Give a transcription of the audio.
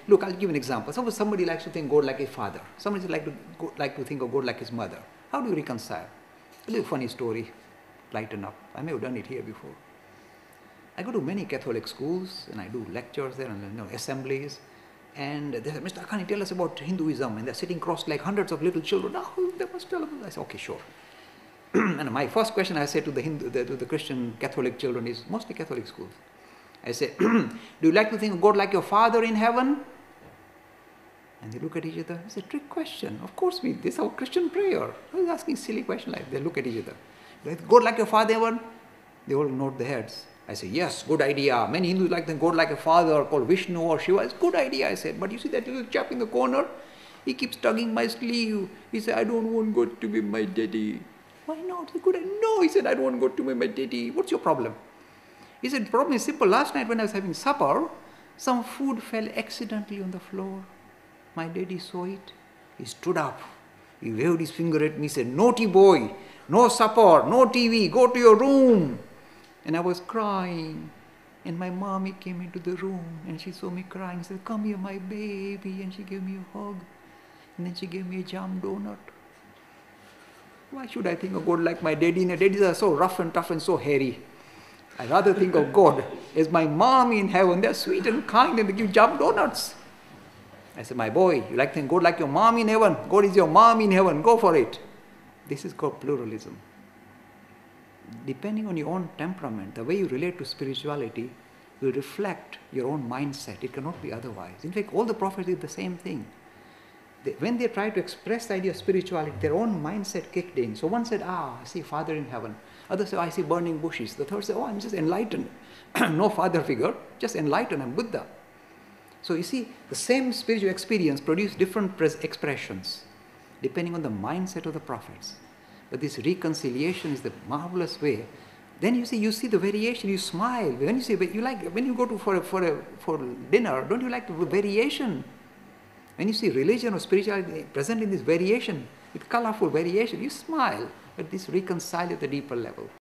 Look, I'll give you an example. Suppose somebody likes to think God like a father. Somebody like to think of God like his mother. How do you reconcile? A little funny story. Lighten up. I may have done it here before. I go to many Catholic schools and I do lectures there and assemblies. And they say, Mr. Lakhani, tell us about Hinduism. And they're sitting crossed like hundreds of little children. Oh, they must tell us. I say, okay, sure. And my first question I say to the Christian Catholic children is, mostly Catholic schools. I say, do you like to think of God like your Father in heaven? And they look at each other. It's a trick question. Of course, this is our Christian prayer. Why is asking a silly question like that? They look at each other. Do you like God like your Father in heaven? They all nod their heads. I say, yes, good idea. Many Hindus like God like a father called Vishnu or Shiva. It's a good idea, I said. But you see that little chap in the corner? He keeps tugging my sleeve. He said, I don't want God to be my daddy. Why not? It's a good idea. No, he said, I don't want God to be my daddy. What's your problem? He said, the problem is simple. Last night when I was having supper, some food fell accidentally on the floor. My daddy saw it. He stood up. He waved his finger at me. He said, naughty boy, no supper, no TV, go to your room. And I was crying. And my mommy came into the room and she saw me crying. She said, come here, my baby. And she gave me a hug. And then she gave me a jam donut. Why should I think of God like my daddy? And daddies are so rough and tough and so hairy. I rather think of God as my mom in heaven. They're sweet and kind and they give jam donuts. I said, my boy, you like to think God like your mom in heaven? God is your mom in heaven. Go for it. This is called pluralism. Depending on your own temperament, the way you relate to spirituality will reflect your own mindset. It cannot be otherwise. In fact, all the prophets did the same thing. When they tried to express the idea of spirituality, their own mindset kicked in. So one said, I see Father in heaven. Others said, I see burning bushes. The third said, I'm just enlightened. No father figure, just enlightened, I'm Buddha. So you see, the same spiritual experience produced different expressions depending on the mindset of the prophets. But this reconciliation is the marvelous way. Then you see the variation, you smile. When you go for dinner, don't you like the variation? When you see religion or spirituality present in this variation, with colorful variation, you smile. But this reconciles at a deeper level.